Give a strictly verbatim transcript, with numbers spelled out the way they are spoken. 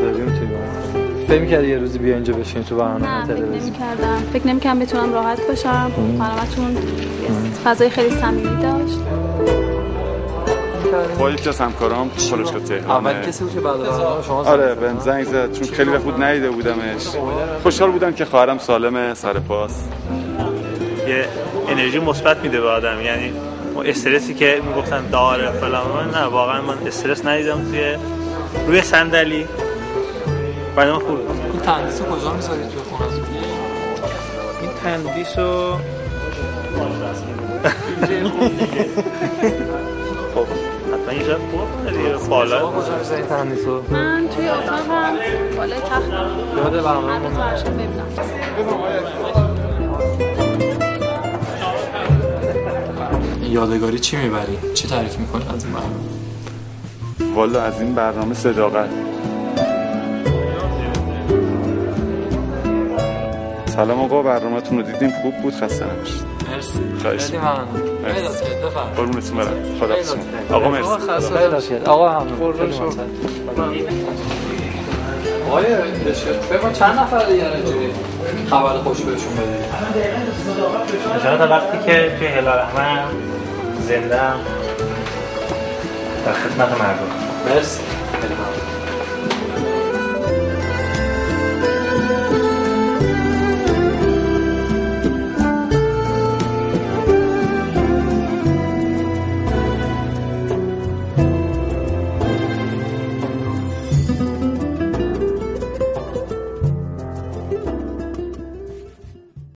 بذاریم توی فکر می‌کردی یه روزی بیا اینجا بشین تو برنامه تلویزیون؟ نه فکر نمی‌کردم. فکر نمی‌کردم بتونم راحت باشم. برنامه‌تون فضای خیلی صمیمی داشت. با یکی از همکارام تو فروشگاه تهران اول کسی بود که بعد برنامه شما آره بهم زنگ زد چون خیلی وقت بود ندیده بودمش. خوشحال بودم که خواهرم سالمه سر پاس. یه انرژی مثبت میده به آدم، یعنی اون استرسی که میگفتن داره فلان، نه واقعا من استرس ندیدم توی روی صندلی. برنامه خوب. این تندیسو کجا می‌ذاری توی خونه؟ این تندیسو خب حتما یه جا خوب دیگه بالا. کجا می‌ذاری تندیسو؟ من توی اتاقم بالای تختم. یاد برنامه هر روز برشم ببینم. یادگاری چی میبری؟ چی تعریف میکنی از این برنامه؟ والا از این برنامه صداقت. سلام آقا، برنامه‌تون رو دیدیم، خوب بود، خسته نباشید. مرسی. خواهش خیلی ممنون. خیلی لطفی. بفرمایید. قربونتون برم. خداحافظ. آقا مرسی. خیلی لطفی. آقا ممنون. آقای بشیر چند نفر دیگه اینجوری خبر خوش بهشون بدید؟ مثلا تا وقتی که توی هلال احمر زنده در خدمت مردم. مرسی.